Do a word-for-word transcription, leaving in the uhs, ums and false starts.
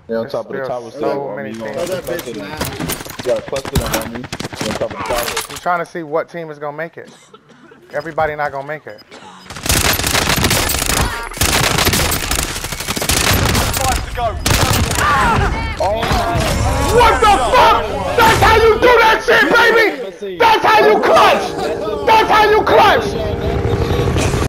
Yeah, on top of the tower. So many teams. You gotta cluster them on me. On top of the tower. I'm trying to see what team is gonna make it. Everybody not gonna make it. Five to go. Oh my. What the fuck? That's how you do that shit, baby! That's how you clutch! That's how you clutch!